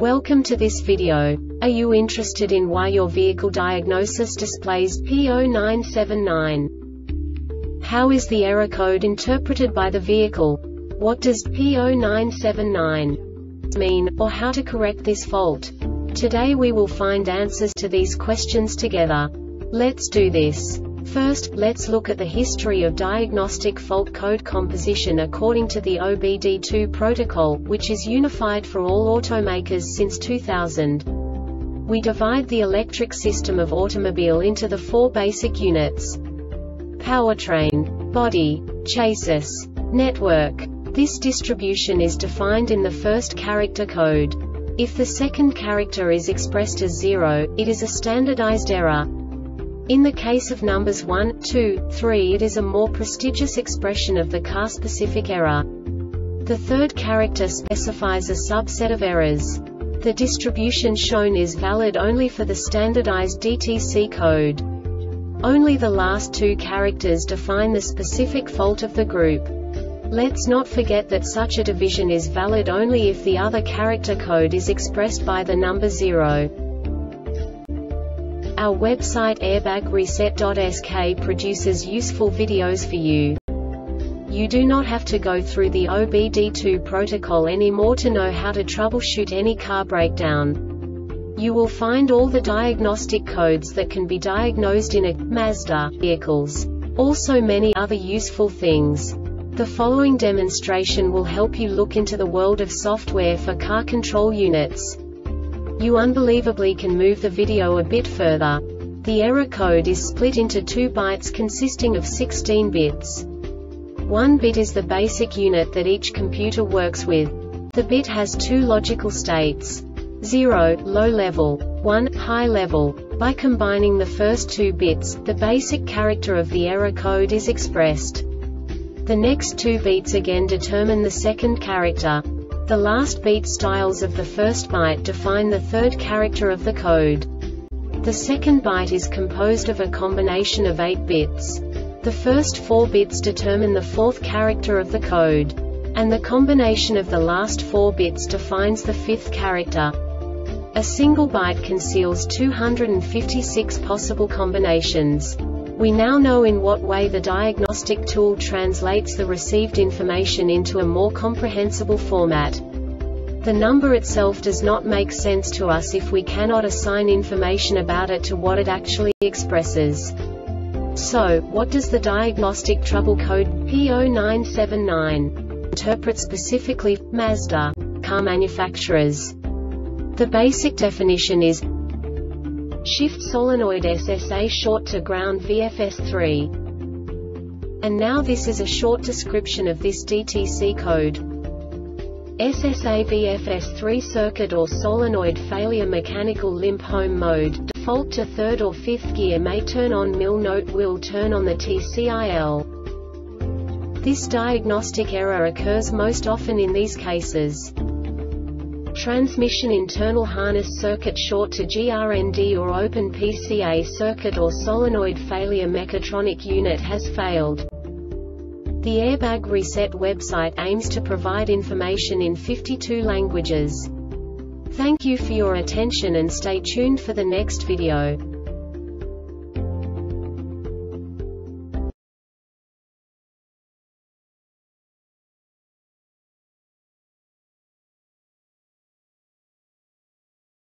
Welcome to this video. Are you interested in why your vehicle diagnosis displays P0979? How is the error code interpreted by the vehicle? What does P0979 mean, or how to correct this fault? Today we will find answers to these questions together. Let's do this. First, let's look at the history of diagnostic fault code composition according to the OBD2 protocol, which is unified for all automakers since 2000. We divide the electric system of automobile into the four basic units: powertrain, body, chassis, network. This distribution is defined in the first character code. If the second character is expressed as 0, it is a standardized error. In the case of numbers 1, 2, 3, it is a more prestigious expression of the car-specific error. The third character specifies a subset of errors. The distribution shown is valid only for the standardized DTC code. Only the last two characters define the specific fault of the group. Let's not forget that such a division is valid only if the other character code is expressed by the number 0. Our website airbagreset.sk produces useful videos for you. You do not have to go through the OBD2 protocol anymore to know how to troubleshoot any car breakdown. You will find all the diagnostic codes that can be diagnosed in a Mazda vehicles. Also many other useful things. The following demonstration will help you look into the world of software for car control units. You unbelievably can move the video a bit further. The error code is split into 2 bytes consisting of 16 bits. 1 bit is the basic unit that each computer works with. The bit has 2 logical states: 0, low level, 1, high level. By combining the first 2 bits, the basic character of the error code is expressed. The next 2 beats again determine the second character. The last beat styles of the first byte define the third character of the code. The second byte is composed of a combination of 8 bits. The first 4 bits determine the fourth character of the code. And the combination of the last 4 bits defines the fifth character. A single byte conceals 256 possible combinations. We now know in what way the diagnostic tool translates the received information into a more comprehensible format. The number itself does not make sense to us if we cannot assign information about it to what it actually expresses. So, what does the diagnostic trouble code P0979 interpret specifically for Mazda car manufacturers? The basic definition is shift solenoid SSA short to ground VFS3. And now this is a short description of this DTC code. SSA VFS3 circuit or solenoid failure mechanical limp home mode, default to 3rd or 5th gear may turn on mil note will turn on the TCIL. This diagnostic error occurs most often in these cases: transmission internal harness circuit short to GRND or open PCA circuit or solenoid failure mechatronic unit has failed. The Airbag Reset website aims to provide information in 52 languages. Thank you for your attention and stay tuned for the next video.